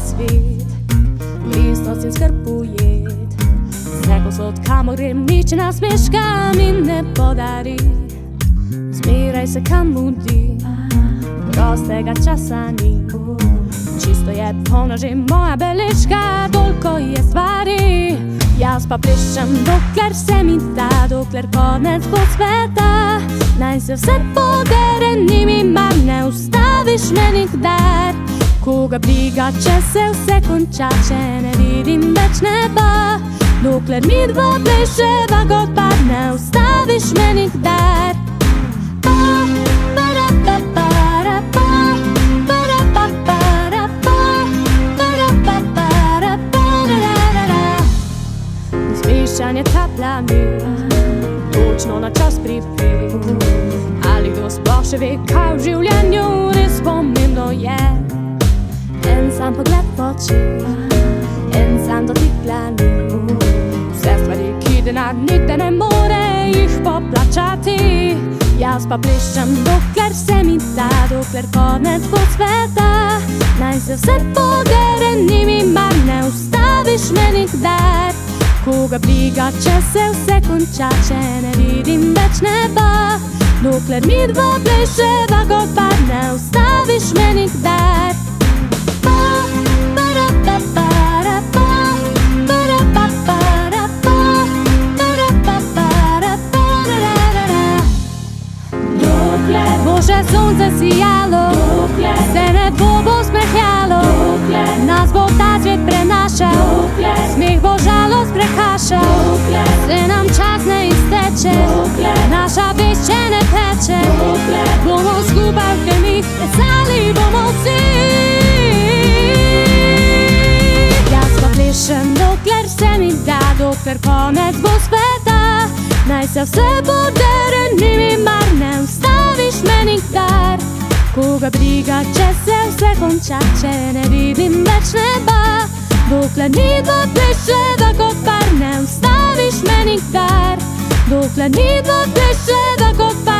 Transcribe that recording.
svet, pristnost in skrb ujet. Rekl so, kamor grem, nič ne nasmeška mi ne podari. Zmeraj se kam mudi, prostega časa ni. Čisto je polna že moja beležka, toliko je stvari. Jaz pa plešem, dokler se mi da, dokler konec bo sveta. Naj se vse pobere, ni mi mar, ne ustaviš me nikdar. Koga briga, če se vse konča, če ne vidim več neba. Dokler mi dva pleševa, kot pa ne ustaviš me nikdar. Zmišljanje tapljami, točno na čas pripet. Ali kdo sploh še ve, kaj v življenju res pomembno je? En sam pogled v oči, en sam dotik dlani. Vse stvari, ki denar niti ne more jih poplačati. Jaz pa plešem, dokler se mi da, dokler konec bo sveta. Naj se vse pobere, ni mi mar, ne ustaviš me nikdar. Koga briga, če se vse konča, če ne vidim več neba. Dokler mi dva pleševa, kot pa ne ustaviš me nikdar. Bo še sonce sijalo, se nebo bo smehljalo, nas bo ta svet prenašal, smeh bo žalost prekašal, se nam čas ne izteče, naša vest še ne peče, bomo skupaj v kemi, veseli bomo vsi. Jaz pa plešem, dokler se mi da, dokler konec bo sveta. Naj se vse podere, ni mi mar, ne ustaviš me nikdar. Koga briga, če se vse konča, če ne vidim več neba. Dokler ni dva pleševa, kot par, ne ustaviš me nikdar. Dokler ni dva pleševa, kot par.